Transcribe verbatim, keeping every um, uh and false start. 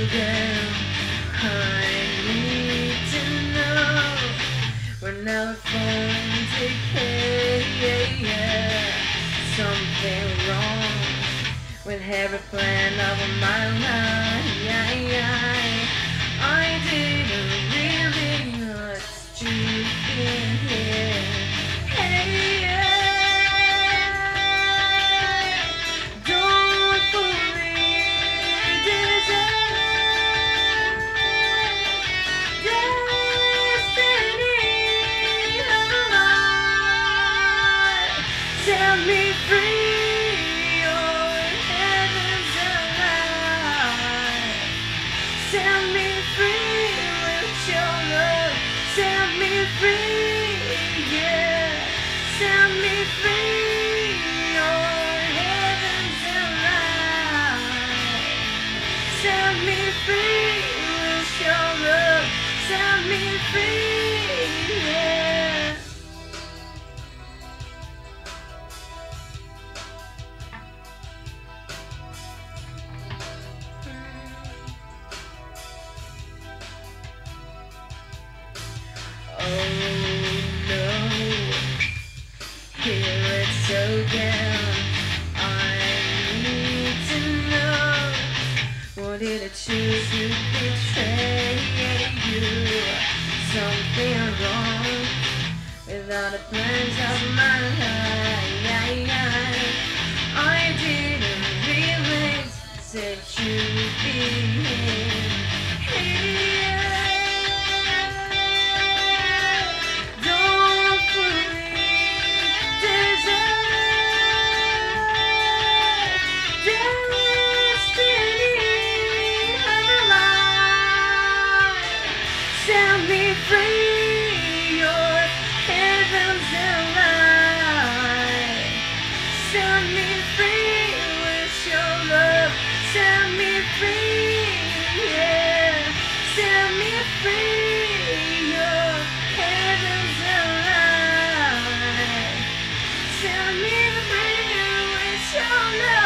down. I need to know we're never falling decay. Something wrong with every plan of my life. I didn't really know to be here. Hey, don't fully deserve destiny of mine. Set me free, your heaven's alive. Set me free with your love. Set me free, yeah. Set me free, your heaven's alive. Set me free with your love. Set me free, yeah. Oh no, here it's again. I need to know, what did I choose to betray you? Something wrong without the plans of my life. I didn't realize that you'd be here. Don't fully deserve destiny of mine. Set me free, your heaven's alive. Set me free with your love. Set me free, yeah. Set me free, your heaven's alive. Set me free with your love.